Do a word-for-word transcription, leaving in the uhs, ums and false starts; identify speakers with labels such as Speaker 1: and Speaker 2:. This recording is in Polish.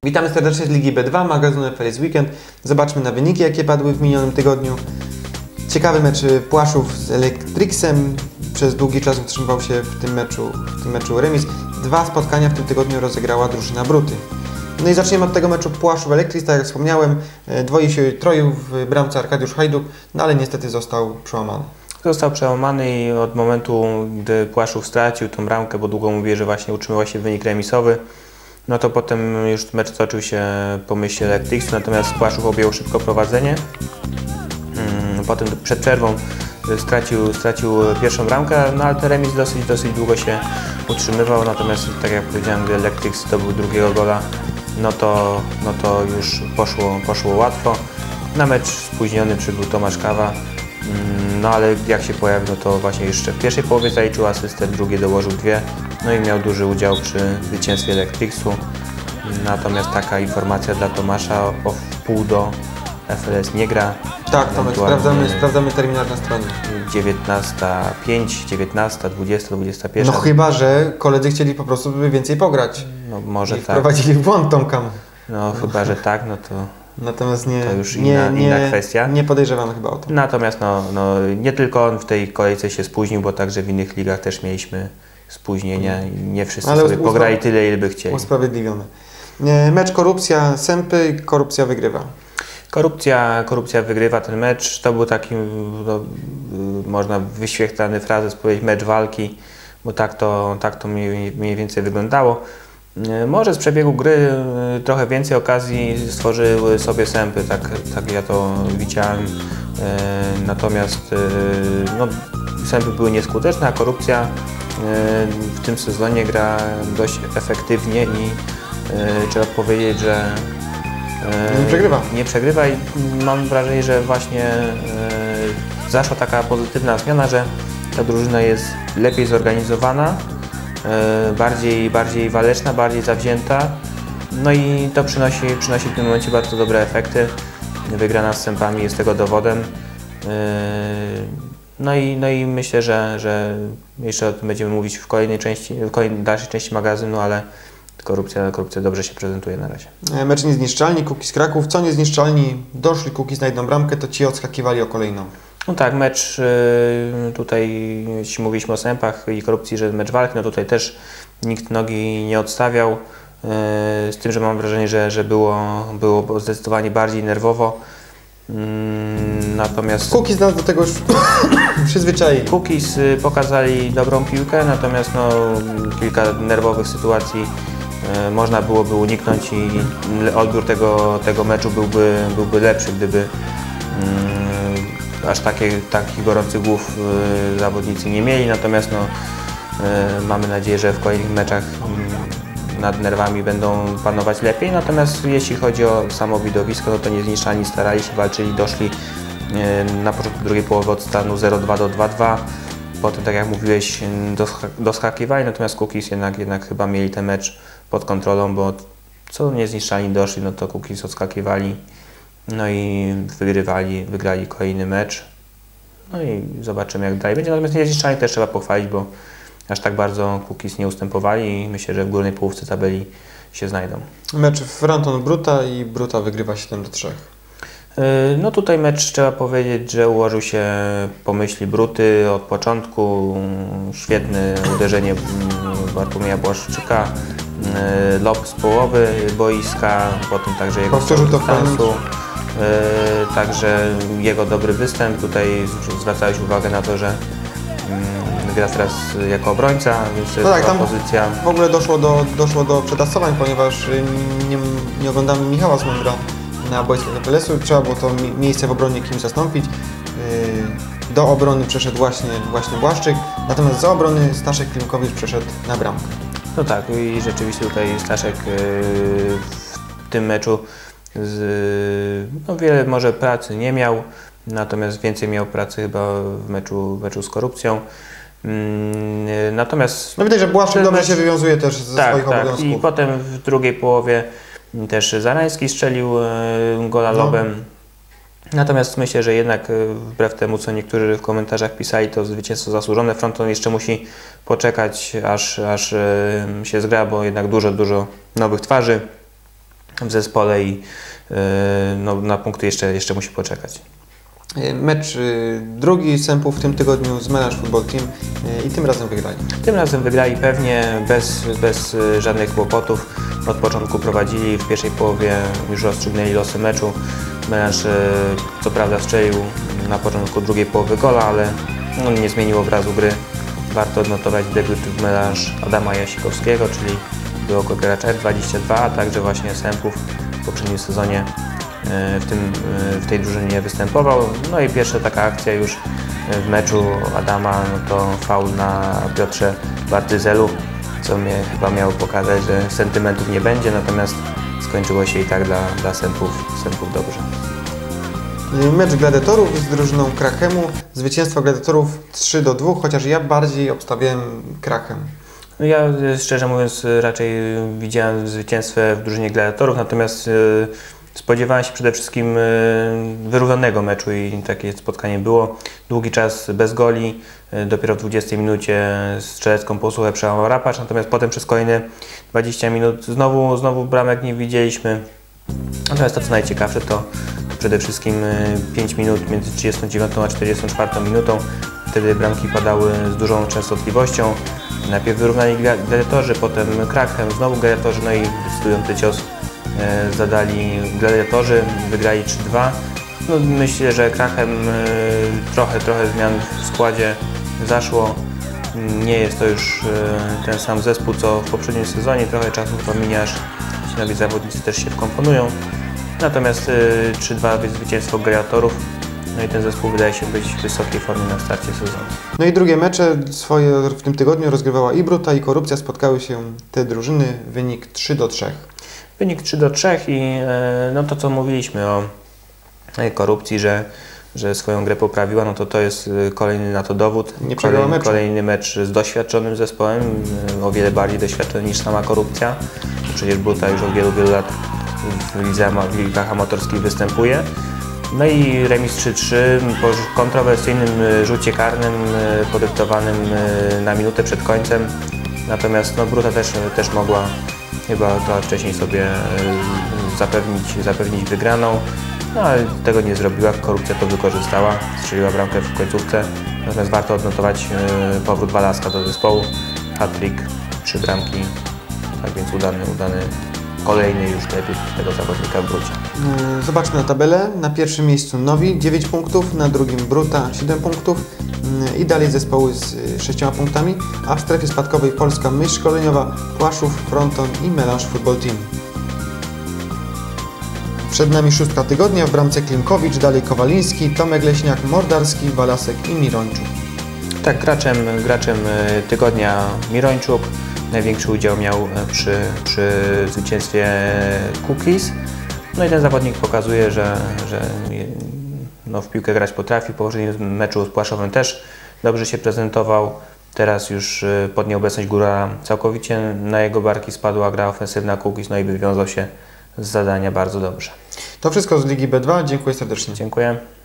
Speaker 1: Witamy serdecznie z Ligi B dwa, magazynu F L S Weekend. Zobaczmy na wyniki, jakie padły w minionym tygodniu. Ciekawy mecz Płaszów z Electricsem. Przez długi czas utrzymywał się w tym meczu, w tym meczu remis. Dwa spotkania w tym tygodniu rozegrała drużyna Bruty. No i zaczniemy od tego meczu Płaszów-Electrics, tak jak wspomniałem. Dwoi się troju w bramce Arkadiusz Hajduk, no ale niestety został przełamany.
Speaker 2: Został przełamany i od momentu, gdy Płaszów stracił tą bramkę, bo długo mówię, że właśnie utrzymywał się wynik remisowy, no to potem już mecz toczył się po myśli Electricsu, natomiast Płaszów objął szybko prowadzenie. Potem przed przerwą stracił, stracił pierwszą bramkę, no ale ten remis dosyć, dosyć długo się utrzymywał, natomiast tak jak powiedziałem, gdy Electrics zdobył drugiego gola, no to, no to już poszło, poszło łatwo. Na mecz spóźniony przybył Tomasz Kawa, no ale jak się pojawił, no to właśnie jeszcze w pierwszej połowie zaliczył asystę, w drugiej dołożył dwie, no i miał duży udział przy zwycięstwie Electricsu. Natomiast taka informacja dla Tomasza, o wpół do F L S nie gra.
Speaker 1: Tak, Tomek, sprawdzamy, sprawdzamy terminarz na stronie.
Speaker 2: dziewiętnasta pięć, dziewiętnasta, dwudziesta, dwudziesta pierwsza.
Speaker 1: No chyba, że koledzy chcieli po prostu by więcej pograć.
Speaker 2: No może
Speaker 1: I
Speaker 2: tak.
Speaker 1: wprowadzili w błąd Tomka.
Speaker 2: No chyba, że tak, no to...
Speaker 1: Natomiast nie,
Speaker 2: to już
Speaker 1: nie,
Speaker 2: inna,
Speaker 1: nie,
Speaker 2: inna kwestia.
Speaker 1: Nie podejrzewam chyba o to.
Speaker 2: Natomiast no, no, nie tylko on w tej kolejce się spóźnił, bo także w innych ligach też mieliśmy spóźnienia i nie wszyscy
Speaker 1: Ale
Speaker 2: sobie
Speaker 1: uspraw-
Speaker 2: pograli tyle, ile by chcieli.
Speaker 1: Usprawiedliwione. Mecz Korupcja Sępy, Korupcja wygrywa.
Speaker 2: Korupcja, korupcja wygrywa ten mecz. To był taki, no, można wyświetlany frazes powiedzieć, mecz walki, bo tak to, tak to mniej, mniej więcej wyglądało. Może z przebiegu gry trochę więcej okazji stworzyły sobie Sępy, tak, tak ja to widziałem. Natomiast no, Sępy były nieskuteczne, a Korupcja w tym sezonie gra dość efektywnie i trzeba powiedzieć, że
Speaker 1: nie przegrywa.
Speaker 2: Nie przegrywa i mam wrażenie, że właśnie zaszła taka pozytywna zmiana, że ta drużyna jest lepiej zorganizowana, bardziej, bardziej waleczna, bardziej zawzięta, no i to przynosi, przynosi w tym momencie bardzo dobre efekty. Wygrana z Sępami jest tego dowodem. No i, no i myślę, że, że jeszcze o tym będziemy mówić w kolejnej części, w kolejnej dalszej części magazynu, ale Korupcja, korupcja dobrze się prezentuje na razie.
Speaker 1: Mecz Niezniszczalni, Kukiz Kraków. Co Niezniszczalni doszli, Kukiz na jedną bramkę, to ci odskakiwali o kolejną.
Speaker 2: No tak, mecz tutaj, jeśli mówiliśmy o Sępach i Korupcji, że mecz walki, no tutaj też nikt nogi nie odstawiał. Z tym, że mam wrażenie, że, że było, było zdecydowanie bardziej nerwowo. Natomiast
Speaker 1: Kukiz nas do tego już przyzwyczai.
Speaker 2: Kukiz pokazali dobrą piłkę, natomiast no, kilka nerwowych sytuacji można byłoby uniknąć i odbiór tego, tego meczu byłby, byłby lepszy, gdyby um, aż takie, takich gorących głów y, zawodnicy nie mieli. Natomiast no, y, mamy nadzieję, że w kolejnych meczach y, nad nerwami będą panować lepiej. Natomiast jeśli chodzi o samo widowisko, no to Niezniszczalni starali się, walczyli, doszli y, na początku drugiej połowy od stanu zero dwa do dwa dwa. Potem, tak jak mówiłeś, doskakiwali, natomiast Kukiz jednak, jednak chyba mieli ten mecz pod kontrolą, bo co Niezniszczalni doszli, no to Kukiz odskakiwali, no i wygrywali, wygrali kolejny mecz. No i zobaczymy, jak dalej będzie. Natomiast Niezniszczalni też trzeba pochwalić, bo aż tak bardzo Kukiz nie ustępowali i myślę, że w górnej połówce tabeli się znajdą.
Speaker 1: Mecz Fronton-Bruta i Bruta wygrywa siedem do trzech.
Speaker 2: No tutaj mecz trzeba powiedzieć, że ułożył się po myśli Bruty od początku. Świetne uderzenie Bartłomieja Błaszczyka, lob z połowy boiska, potem także jego dystansu. Także jego dobry występ. Tutaj zwracałeś uwagę na to, że gra teraz jako obrońca, więc to jest
Speaker 1: no tak, tam
Speaker 2: pozycja.
Speaker 1: W ogóle doszło do, doszło do przetasowań, ponieważ nie, nie oglądamy Michała Smądra na boiskach F L S-u. Trzeba było to miejsce w obronie kimś zastąpić. Do obrony przeszedł właśnie, właśnie Błaszczyk, natomiast za obrony Staszek Klimkowicz przeszedł na bramkę.
Speaker 2: No tak, i rzeczywiście tutaj Staszek w tym meczu z, no wiele może pracy nie miał, natomiast więcej miał pracy chyba w meczu, w meczu z Korupcją. Natomiast
Speaker 1: no widać, że Błaszczyk dobrze
Speaker 2: mecz,
Speaker 1: się wywiązuje też ze
Speaker 2: tak,
Speaker 1: swoich
Speaker 2: tak.
Speaker 1: obowiązków.
Speaker 2: I potem w drugiej połowie też Zarański strzelił gola lobem. No. Natomiast myślę, że jednak wbrew temu, co niektórzy w komentarzach pisali, to zwycięstwo zasłużone. Fronton jeszcze musi poczekać, aż, aż się zgra, bo jednak dużo, dużo nowych twarzy. w zespole i no, na punkty jeszcze, jeszcze musi poczekać.
Speaker 1: Mecz drugi Sępów w tym tygodniu z Melange Football Team i tym razem wygrali.
Speaker 2: Tym razem wygrali pewnie, bez, bez żadnych kłopotów. Od początku prowadzili, w pierwszej połowie już rozstrzygnęli losy meczu. Melange co prawda strzelił na początku drugiej połowy gola, ale no, nie zmienił obrazu gry. Warto odnotować debiut w Melange Adama Jasikowskiego, czyli byłego gracza R dwadzieścia dwa, a także właśnie Sępów w poprzednim sezonie w, tym, w tej drużynie występował. No i pierwsza taka akcja już w meczu Adama, no to faul na Piotrze Bartyzelu, co mnie chyba miało pokazać, że sentymentów nie będzie, natomiast skończyło się i tak dla, dla Sępów, Sępów dobrze.
Speaker 1: Mecz Gladiatorów z drużyną Krachemu. Zwycięstwo Gladiatorów trzy do dwóch, chociaż ja bardziej obstawiałem Krachem.
Speaker 2: No ja szczerze mówiąc raczej widziałem zwycięstwo w drużynie Gladiatorów, natomiast spodziewałem się przede wszystkim wyrównanego meczu i takie spotkanie było. Długi czas bez goli, dopiero w dwudziestej minucie strzelecką posłuchę przełamał Rapacz, natomiast potem przez kolejne dwadzieścia minut znowu, znowu bramek nie widzieliśmy. Natomiast to co najciekawsze to przede wszystkim pięć minut między trzydziestą dziewiątą a czterdziestą czwartą minutą. Wtedy bramki padały z dużą częstotliwością. Najpierw wyrównali Gladiatorzy, potem Krachem, znowu Gladiatorzy, no i decydujący cios zadali Gladiatorzy, wygrali trzy dwa. No, myślę, że Krachem trochę, trochę zmian w składzie zaszło. Nie jest to już ten sam zespół co w poprzednim sezonie, trochę czasu pominie, aż ci nowi zawodnicy też się wkomponują. Natomiast trzy dwa zwycięstwo Gladiatorów, no i ten zespół wydaje się być w wysokiej formie na starcie sezonu.
Speaker 1: No i drugie mecze swoje w tym tygodniu rozgrywała i Bruta, i Korupcja. Spotkały się te drużyny, wynik trzy do trzech.
Speaker 2: Wynik trzy do trzech i no to co mówiliśmy o Korupcji, że, że swoją grę poprawiła, no to to jest kolejny na to dowód.
Speaker 1: Nie przegrała
Speaker 2: kolejny,
Speaker 1: meczu.
Speaker 2: kolejny mecz z doświadczonym zespołem, o wiele bardziej doświadczony niż sama Korupcja. Przecież Bruta już od wielu, wielu lat w lidze, w ligach amatorskich występuje. No i remis trzy trzy po kontrowersyjnym rzucie karnym podyktowanym na minutę przed końcem. Natomiast no, Bruta też, też mogła chyba trochę wcześniej sobie zapewnić, zapewnić wygraną, no ale tego nie zrobiła, Korupcja to wykorzystała, strzeliła bramkę w końcówce. Natomiast warto odnotować powrót Walaska do zespołu, hat-trick, trzy bramki, tak więc udany, udany kolejny już debiut tego zawodnika w Brucie.
Speaker 1: Zobaczmy na tabelę. Na pierwszym miejscu Nowi dziewięć punktów, na drugim Bruta siedem punktów i dalej zespoły z sześcioma punktami, a w strefie spadkowej Polska Myśl Szkoleniowa, Płaszów, Fronton i Melange Football Team. Przed nami szóstka tygodnia, w bramce Klimkowicz, dalej Kowaliński, Tomek Leśniak, Mordarski, Walasek i Mirończuk.
Speaker 2: Tak, graczem, graczem tygodnia Mirończuk. Największy udział miał przy, przy zwycięstwie Cookies. No i ten zawodnik pokazuje, że, że no, w piłkę grać potrafi. Po poprzednim meczu z Płaszowem też dobrze się prezentował. Teraz już pod nieobecność góra całkowicie na jego barki spadła gra ofensywna Cookies, no i wywiązał się z zadania bardzo dobrze.
Speaker 1: To wszystko z Ligi B dwa. Dziękuję serdecznie.
Speaker 2: Dziękuję.